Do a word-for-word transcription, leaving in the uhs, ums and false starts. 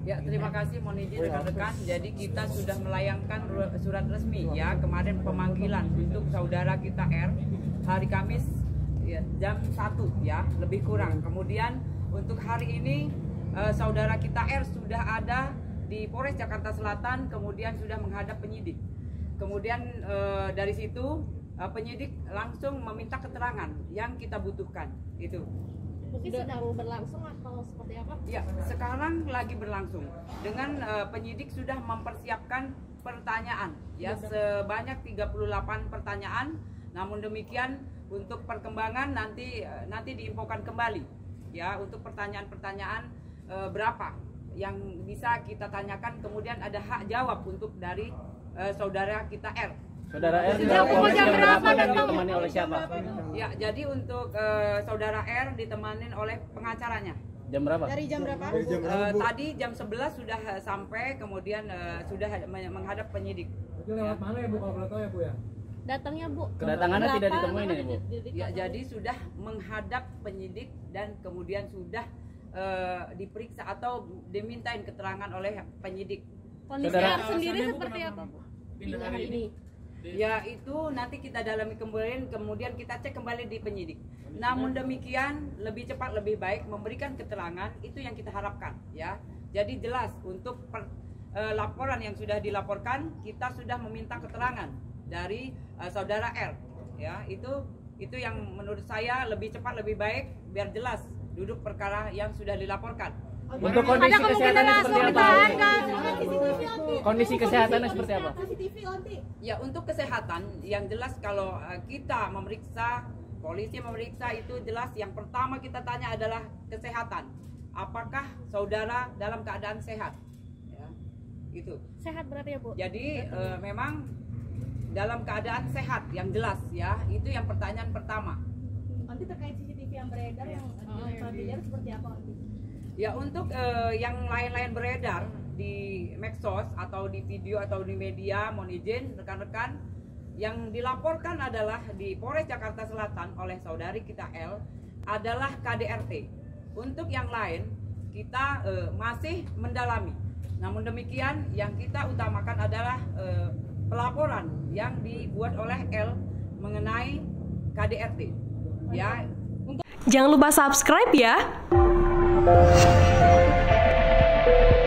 Ya, terima kasih mohon izin rekan-rekan. Jadi kita sudah melayangkan surat resmi ya kemarin pemanggilan untuk saudara kita R hari Kamis ya, jam satu ya lebih kurang. Kemudian untuk hari ini eh, saudara kita R sudah ada di Polres Jakarta Selatan, kemudian sudah menghadap penyidik. Kemudian eh, dari situ eh, penyidik langsung meminta keterangan yang kita butuhkan itu. Mungkin sedang berlangsung atau seperti apa? Ya, sekarang lagi berlangsung. Dengan uh, penyidik sudah mempersiapkan pertanyaan ya sebanyak tiga puluh delapan pertanyaan. Namun demikian untuk perkembangan nanti uh, nanti diinfokan kembali ya untuk pertanyaan-pertanyaan uh, berapa yang bisa kita tanyakan, kemudian ada hak jawab untuk dari uh, saudara kita R. Saudara R dilaporkan jam berapa dan ditemani oleh siapa? Ya, jadi untuk uh, saudara R ditemani oleh pengacaranya. Jam berapa? Dari jam berapa? Dari jam berapa, Uh, Bu? tadi jam sebelas sudah uh, sampai, kemudian uh, sudah menghadap penyidik. Itu lewat mana ya Bu, kalau boleh tahu ya Bu ya? Datangnya Bu. Kedatangannya tidak Berapa? ditemui ini Bu? Ya, jadi sudah menghadap penyidik dan kemudian sudah uh, diperiksa atau dimintain keterangan oleh penyidik. Kondisi Saudara- R sendiri seperti apa Bu? Pindah hari ini. Ya, itu nanti kita dalami kembali, kemudian kita cek kembali di penyidik. Namun demikian lebih cepat lebih baik memberikan keterangan, itu yang kita harapkan ya. Jadi jelas untuk per, eh, laporan yang sudah dilaporkan, kita sudah meminta keterangan dari eh, saudara R ya. Itu itu yang menurut saya lebih cepat lebih baik biar jelas duduk perkara yang sudah dilaporkan. Untuk kondisi kesehatannya seperti apa? Kondisi kesehatannya seperti apa? Ya, untuk kesehatan yang jelas kalau uh, kita memeriksa, polisi memeriksa itu jelas yang pertama kita tanya adalah kesehatan. Apakah saudara dalam keadaan sehat? Ya, itu. Sehat berarti ya Bu? Jadi uh, memang dalam keadaan sehat yang jelas ya, itu yang pertanyaan pertama. Nanti terkait C C T V yang beredar yang Oh, yang beredar seperti apa nanti? Ya, untuk uh, yang lain-lain beredar di medsos atau di video atau di media, mohon izin rekan-rekan, yang dilaporkan adalah di Polres Jakarta Selatan oleh saudari kita L adalah K D R T. Untuk yang lain kita uh, masih mendalami. Namun demikian yang kita utamakan adalah uh, pelaporan yang dibuat oleh L mengenai K D R T. Ya. Jangan lupa subscribe ya.